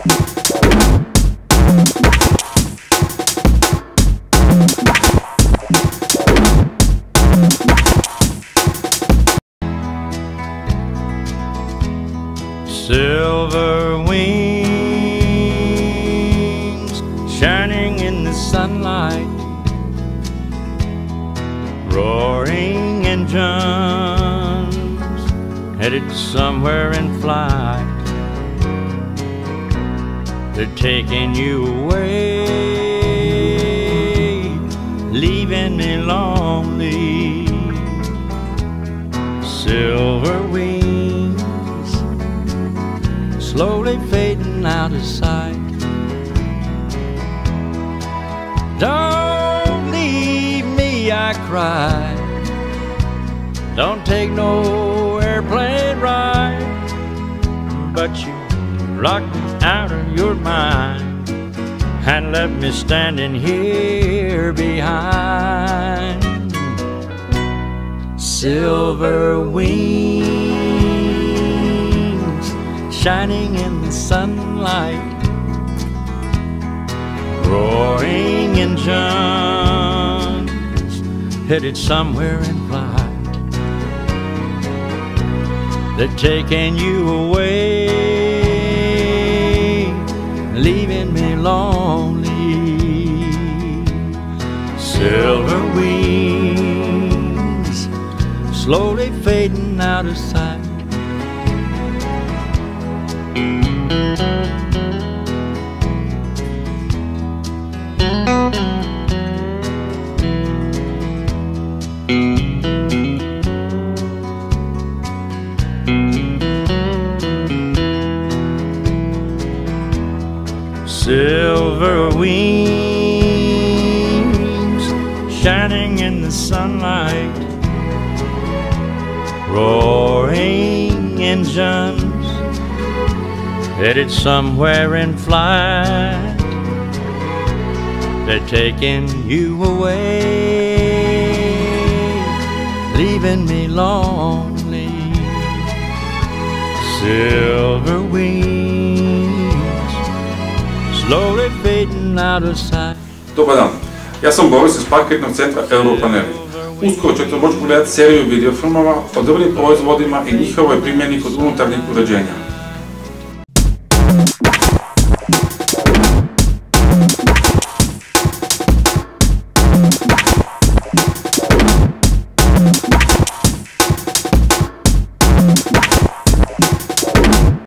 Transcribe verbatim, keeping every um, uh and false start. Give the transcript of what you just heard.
Silver wings shining in the sunlight, roaring engines headed somewhere in flight. They're taking you away, leaving me lonely. Silver wings slowly fading out of sight. Don't leave me, I cried. Don't take no airplane ride. But you locked me out of your mind and left me standing here behind. Silver wings shining in the sunlight, roaring engines headed somewhere in flight. They're taking you away, leaving me lonely. Silver wings slowly fading out of sight. Silver wings shining in the sunlight, roaring engines headed somewhere in flight. They're taking you away, leaving me lonely. Silver wings slowly fading out of sight. Dobar dan, ja sam Boris iz parketnog centra Europaneli. Uskoro ćete moći pogledati seriju videofilmova o drvenim proizvodima i njihovoj primjeni kod unutarnjih uređenja.